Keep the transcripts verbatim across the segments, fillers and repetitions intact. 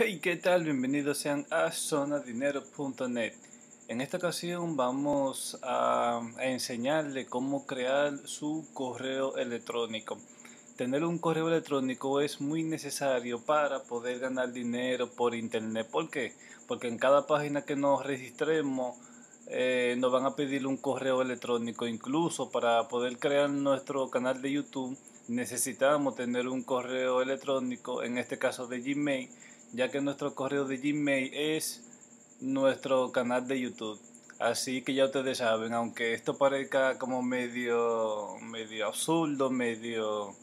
Hey, ¿qué tal? Bienvenidos sean a zonadinero punto net. En esta ocasión vamos a, a enseñarle cómo crear su correo electrónico. Tener un correo electrónico es muy necesario para poder ganar dinero por internet. ¿Por qué? Porque en cada página que nos registremos eh, nos van a pedir un correo electrónico. Incluso para poder crear nuestro canal de YouTube necesitamos tener un correo electrónico, en este caso de Gmail, ya que nuestro correo de Gmail es nuestro canal de YouTube. Así que ya ustedes saben, aunque esto parezca como medio, medio absurdo, medio,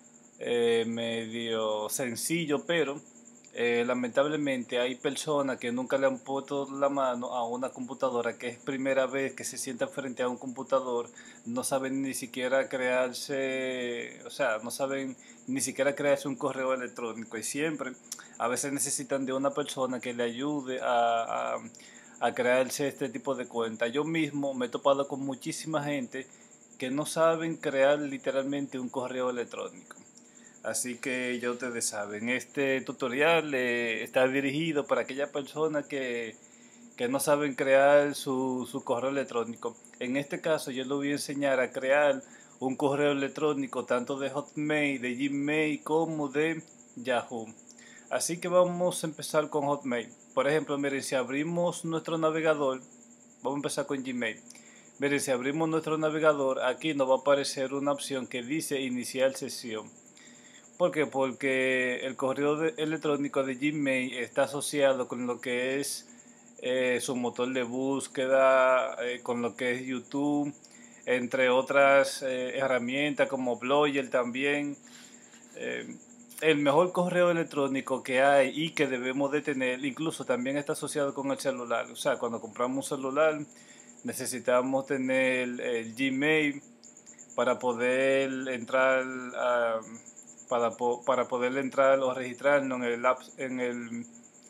eh, medio sencillo, pero eh, lamentablemente hay personas que nunca le han puesto la mano a una computadora, que es primera vez que se sientan frente a un computador, no saben ni siquiera crearse, o sea, no saben ni siquiera crearse un correo electrónico y siempre a veces necesitan de una persona que le ayude a, a, a crearse este tipo de cuenta. Yo mismo me he topado con muchísima gente que no saben crear literalmente un correo electrónico. Así que ya ustedes saben, este tutorial eh, está dirigido para aquellas personas que, que no saben crear su, su correo electrónico. En este caso yo les voy a enseñar a crear un correo electrónico tanto de Hotmail, de Gmail como de Yahoo. Así que vamos a empezar con Hotmail. Por ejemplo, miren, si abrimos nuestro navegador, vamos a empezar con Gmail. Miren, si abrimos nuestro navegador, aquí nos va a aparecer una opción que dice iniciar sesión. ¿Por qué? Porque el correo de- electrónico de Gmail está asociado con lo que es eh, su motor de búsqueda, eh, con lo que es YouTube, entre otras eh, herramientas como Blogger también. Eh, el mejor correo electrónico que hay y que debemos de tener, incluso también está asociado con el celular. O sea, cuando compramos un celular necesitamos tener el Gmail para poder entrar a, para, para poder entrar o registrarnos en el app, en el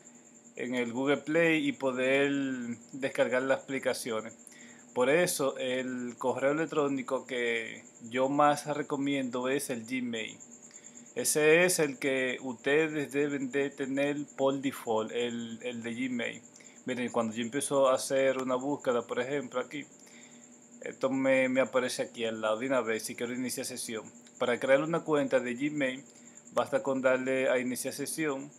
en el Google Play y poder descargar las aplicaciones. Por eso el correo electrónico que yo más recomiendo es el Gmail. Ese es el que ustedes deben de tener por default, el, el de Gmail. Miren, cuando yo empiezo a hacer una búsqueda, por ejemplo, aquí, esto me, me aparece aquí al lado de una vez si quiero iniciar sesión. Para crear una cuenta de Gmail, basta con darle a iniciar sesión.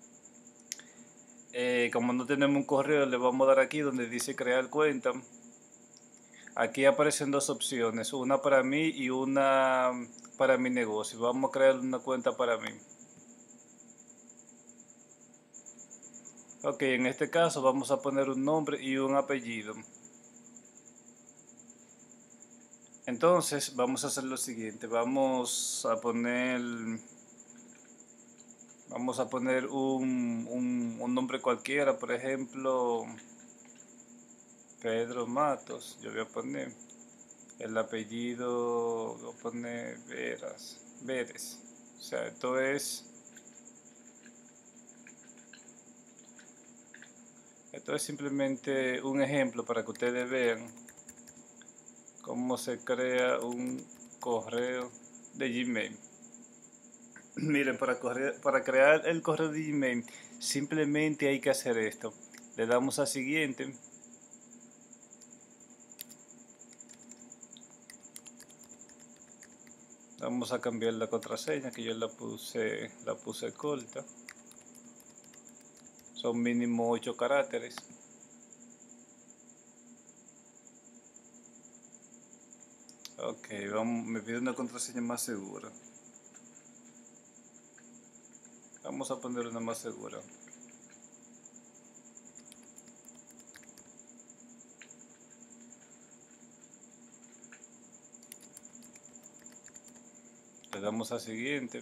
Eh, como no tenemos un correo, le vamos a dar aquí donde dice crear cuenta. Aquí aparecen dos opciones, una para mí y una para mi negocio. Vamos a crear una cuenta para mí. Ok, en este caso vamos a poner un nombre y un apellido. Entonces vamos a hacer lo siguiente, vamos a poner, vamos a poner un, un, un nombre cualquiera, por ejemplo, Pedro Matos. Yo voy a poner el apellido, voy a poner Veras, Vélez. O sea, esto es, esto es simplemente un ejemplo para que ustedes vean cómo se crea un correo de Gmail. Miren, para, correr, para crear el correo de Gmail simplemente hay que hacer esto. Le damos a siguiente. Vamos a cambiar la contraseña que yo la puse, la puse corta. Son mínimo ocho caracteres. Ok, vamos, me pide una contraseña más segura. Vamos a poner una más segura. Le damos a siguiente.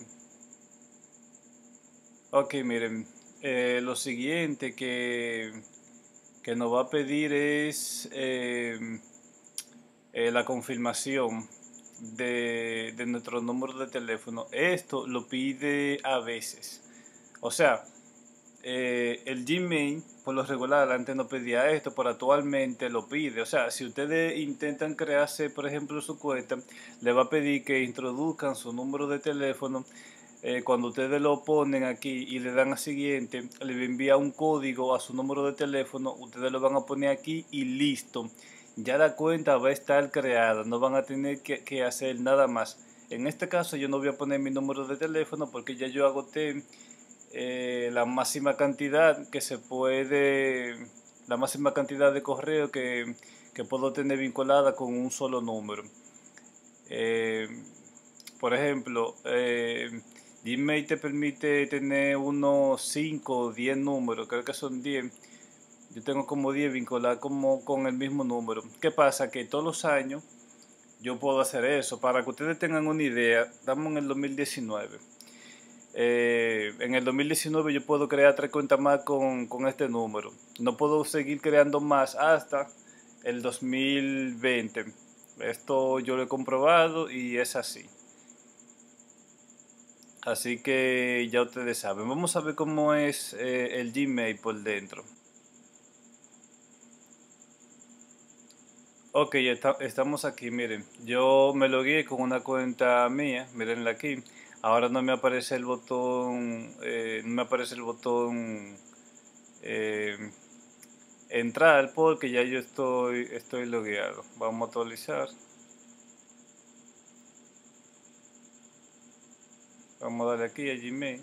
Ok, miren, eh, lo siguiente que, que nos va a pedir es eh, eh, la confirmación de, de nuestro número de teléfono. Esto lo pide a veces. O sea, eh, el Gmail por lo regular antes no pedía esto, pero actualmente lo pide. O sea, si ustedes intentan crearse, por ejemplo, su cuenta, le va a pedir que introduzcan su número de teléfono eh, cuando ustedes lo ponen aquí y le dan a siguiente, le envía un código a su número de teléfono, ustedes lo van a poner aquí y listo. Ya la cuenta va a estar creada, no van a tener que, que hacer nada más. En este caso yo no voy a poner mi número de teléfono porque ya yo agoté eh, la máxima cantidad que se puede, la máxima cantidad de correo que, que puedo tener vinculada con un solo número. Eh, por ejemplo, eh, Gmail te permite tener unos cinco o diez números, creo que son diez. Yo tengo como diez vinculados como con el mismo número. ¿Qué pasa? Que todos los años yo puedo hacer eso. Para que ustedes tengan una idea, estamos en el dos mil diecinueve. Eh, en el dos mil diecinueve yo puedo crear tres cuentas más con, con este número. No puedo seguir creando más hasta el dos mil veinte. Esto yo lo he comprobado y es así. Así que ya ustedes saben. Vamos a ver cómo es eh, el Gmail por dentro. Ok, está- estamos aquí, miren. Yo me logué con una cuenta mía, mírenla aquí. Ahora no me aparece el botón, eh, no me aparece el botón eh, entrar porque ya yo estoy, estoy logueado. Vamos a actualizar. Vamos a darle aquí a Gmail.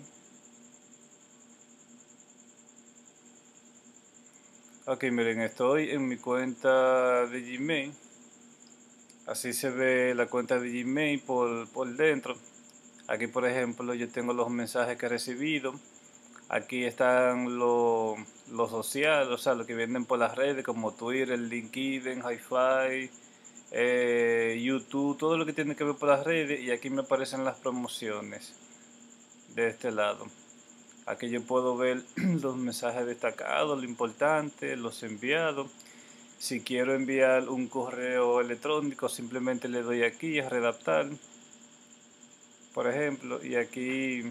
Ok, miren, estoy en mi cuenta de Gmail. Así se ve la cuenta de Gmail por, por dentro. Aquí, por ejemplo, yo tengo los mensajes que he recibido. Aquí están los lo sociales, o sea, lo que vienen por las redes como Twitter, LinkedIn, Hi-Fi, eh, YouTube, todo lo que tiene que ver por las redes. Y aquí me aparecen las promociones de este lado. Aquí yo puedo ver los mensajes destacados, lo importante, los enviados. Si quiero enviar un correo electrónico, simplemente le doy aquí a redactar, por ejemplo, y aquí,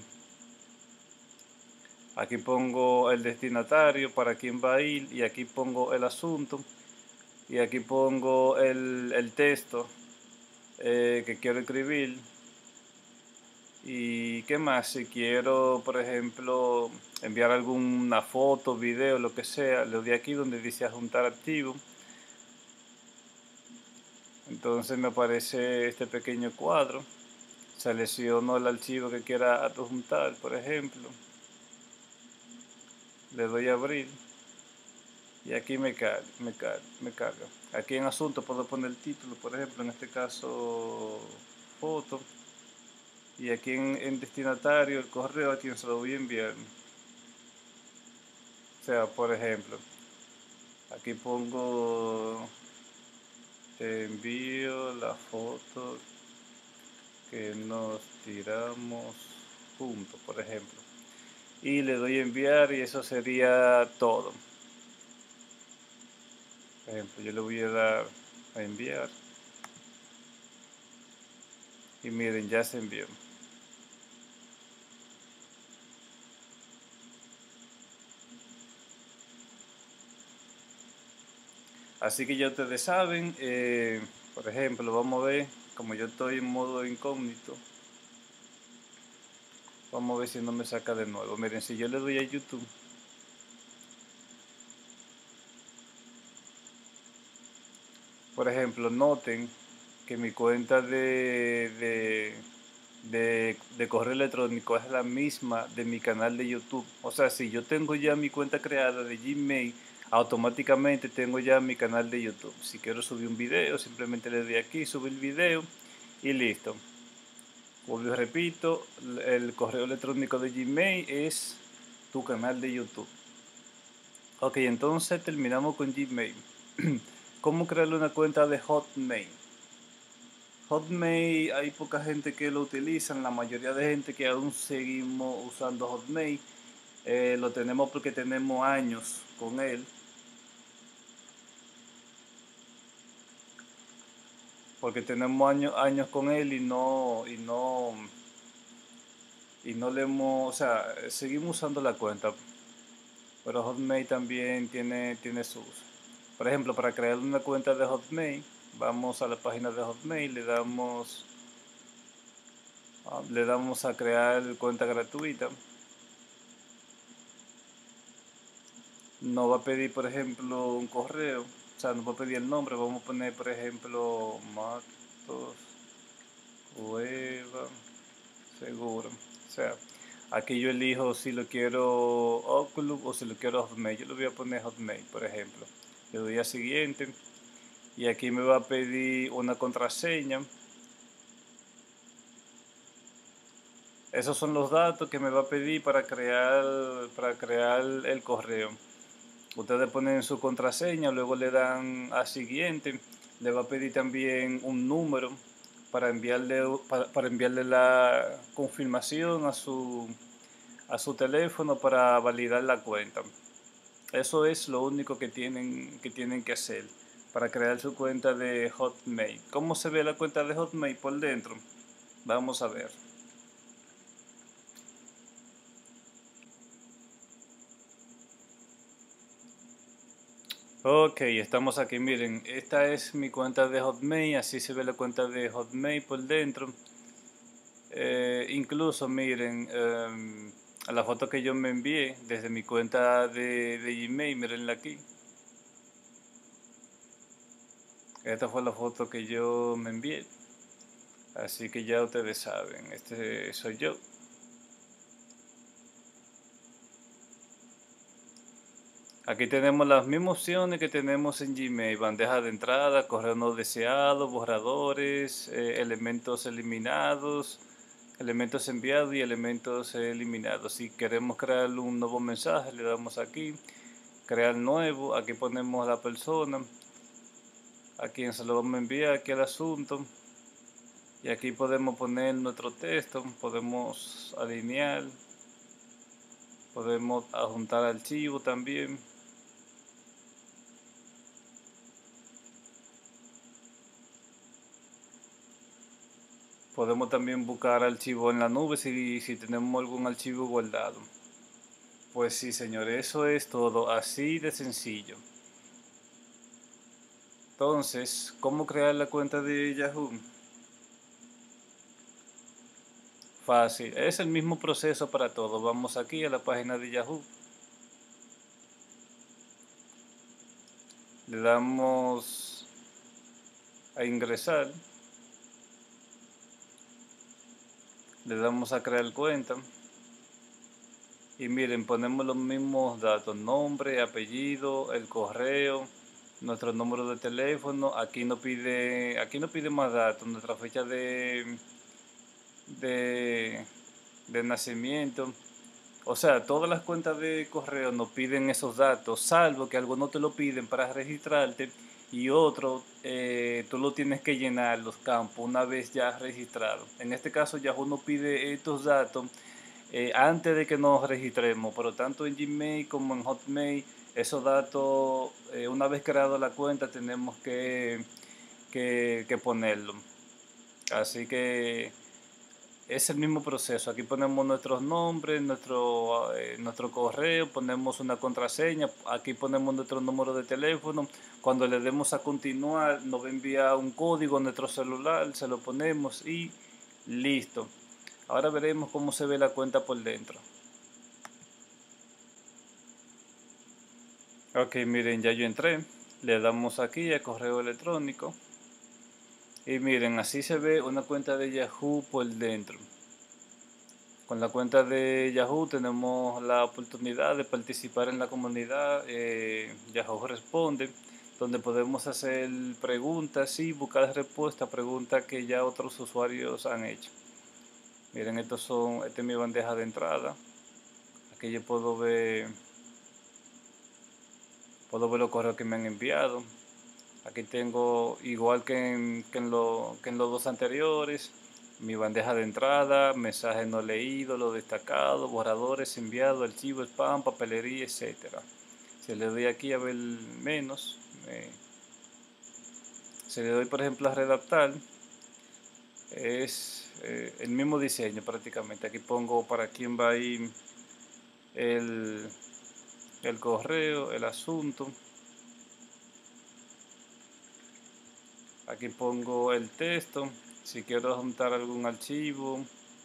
aquí pongo el destinatario para quién va a ir, y aquí pongo el asunto, y aquí pongo el, el texto eh, que quiero escribir. Y qué más, si quiero, por ejemplo, enviar alguna foto, video, lo que sea, le doy aquí donde dice adjuntar archivo. Entonces me aparece este pequeño cuadro. Selecciono el archivo que quiera adjuntar, por ejemplo. Le doy a abrir. Y aquí me carga, me carga, me carga. Aquí en asunto puedo poner el título, por ejemplo, en este caso, foto. Y aquí en, en destinatario, el correo a quien se lo voy a enviar. O sea, por ejemplo, aquí pongo, te envío la foto que nos tiramos juntos, por ejemplo. Y le doy a enviar y eso sería todo. Por ejemplo, yo le voy a dar a enviar. Y miren, ya se envió. Así que ya ustedes saben, eh, por ejemplo, vamos a ver, como yo estoy en modo incógnito, vamos a ver si no me saca de nuevo. Miren, si yo le doy a YouTube, por ejemplo, noten que mi cuenta de, de, de, de correo electrónico es la misma de mi canal de YouTube. O sea, si yo tengo ya mi cuenta creada de Gmail, automáticamente tengo ya mi canal de YouTube. Si quiero subir un video, simplemente le doy aquí, subir video y listo. Vuelvo y repito, el correo electrónico de Gmail es tu canal de YouTube. Ok, entonces terminamos con Gmail. ¿Cómo crearle una cuenta de Hotmail? Hotmail hay poca gente que lo utiliza, la mayoría de gente que aún seguimos usando Hotmail, eh, lo tenemos porque tenemos años con él, porque tenemos años, años con él y no, y no, y no le hemos, o sea, seguimos usando la cuenta, pero Hotmail también tiene, tiene su uso. Por ejemplo, para crear una cuenta de Hotmail, vamos a la página de Hotmail, le damos Ah, le damos a crear cuenta gratuita. Nos va a pedir, por ejemplo, un correo. O sea, nos va a pedir el nombre. Vamos a poner, por ejemplo, Matos Cueva Seguro. O sea, aquí yo elijo si lo quiero Outlook o si lo quiero Hotmail. Yo lo voy a poner Hotmail, por ejemplo. Le doy a siguiente. Y aquí me va a pedir una contraseña. Esos son los datos que me va a pedir para crear, para crear el correo. Ustedes ponen su contraseña, luego le dan a siguiente. Le va a pedir también un número para enviarle, para, para enviarle la confirmación a su, a su teléfono para validar la cuenta. Eso es lo único que tienen, que tienen que hacer para crear su cuenta de Hotmail. ¿Cómo se ve la cuenta de Hotmail por dentro? Vamos a ver. Ok, estamos aquí. Miren, esta es mi cuenta de Hotmail. Así se ve la cuenta de Hotmail por dentro. Eh, incluso, miren, eh, a la foto que yo me envié desde mi cuenta de, de Gmail, mirenla aquí. Esta fue la foto que yo me envié. Así que ya ustedes saben, este soy yo. Aquí tenemos las mismas opciones que tenemos en Gmail: bandeja de entrada, correo no deseado, borradores, eh, elementos eliminados, elementos enviados y elementos eliminados. Si queremos crear un nuevo mensaje, le damos aquí, crear nuevo, aquí ponemos a la persona, a quien se lo vamos a enviar, aquí el asunto, y aquí podemos poner nuestro texto, podemos alinear, podemos adjuntar archivo también. Podemos también buscar archivo en la nube si, si tenemos algún archivo guardado. Pues sí, señores, eso es todo, así de sencillo. Entonces, ¿cómo crear la cuenta de Yahoo? Fácil, es el mismo proceso para todo. Vamos aquí a la página de Yahoo. Le damos a ingresar. Le damos a crear cuenta. Y miren, ponemos los mismos datos: nombre, apellido, el correo, nuestro número de teléfono. Aquí no pide, aquí no pide más datos, nuestra fecha de, de, de nacimiento. O sea, todas las cuentas de correo nos piden esos datos, salvo que algunos te lo piden para registrarte y otro eh, tú lo tienes que llenar los campos una vez ya registrado. En este caso Yahoo nos pide estos datos eh, antes de que nos registremos, pero tanto en Gmail como en Hotmail, esos datos, eh, una vez creado la cuenta, tenemos que, que, que ponerlo. Así que es el mismo proceso. Aquí ponemos nuestros nombres, nuestro, eh, nuestro correo, ponemos una contraseña, aquí ponemos nuestro número de teléfono. Cuando le demos a continuar, nos va a enviar un código a nuestro celular, se lo ponemos y listo. Ahora veremos cómo se ve la cuenta por dentro. Ok, miren, ya yo entré. Le damos aquí a correo electrónico. Y miren, así se ve una cuenta de Yahoo por dentro. Con la cuenta de Yahoo tenemos la oportunidad de participar en la comunidad eh, Yahoo Responde, donde podemos hacer preguntas y buscar respuestas a preguntas que ya otros usuarios han hecho. Miren, estos son, esta es mi bandeja de entrada. Aquí yo puedo ver, puedo ver los correos que me han enviado. Aquí tengo, igual que en, que en, lo, que en los dos anteriores, mi bandeja de entrada, mensajes no leídos, los destacados, borradores enviados, archivo, spam, papelería, etcétera. Si le doy aquí a ver menos, eh, si le doy por ejemplo a redactar, es eh, el mismo diseño prácticamente. Aquí pongo para quién va a ir el, el correo, el asunto. Aquí pongo el texto, si quiero juntar algún archivo,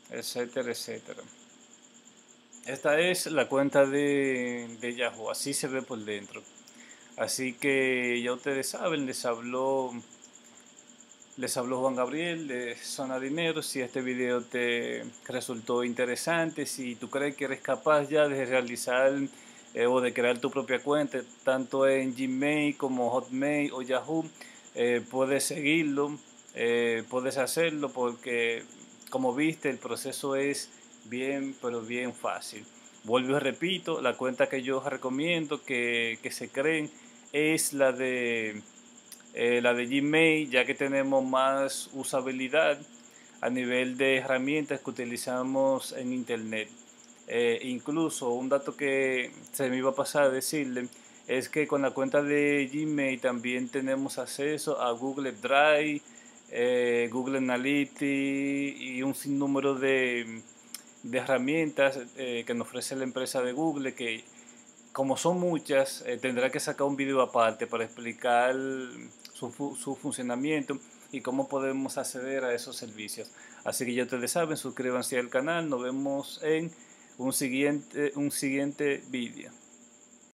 etcétera, etcétera. Esta es la cuenta de, de Yahoo, así se ve por dentro. Así que ya ustedes saben, les habló, les habló Juan Gabriel de Zona Dinero. Si este video te resultó interesante, si tú crees que eres capaz ya de realizar eh, o de crear tu propia cuenta, tanto en Gmail como Hotmail o Yahoo, eh, puedes seguirlo, eh, puedes hacerlo porque, como viste, el proceso es bien, pero bien fácil. Vuelvo y repito, la cuenta que yo recomiendo que, que se creen es la de eh, la de Gmail, ya que tenemos más usabilidad a nivel de herramientas que utilizamos en Internet. Eh, incluso un dato que se me iba a pasar a decirle es que con la cuenta de Gmail también tenemos acceso a Google Drive, eh, Google Analytics y un sinnúmero de, de herramientas eh, que nos ofrece la empresa de Google, que como son muchas, eh, tendrá que sacar un video aparte para explicar su, fu- su funcionamiento y cómo podemos acceder a esos servicios. Así que ya ustedes saben, suscríbanse al canal, nos vemos en un siguiente, un siguiente vídeo.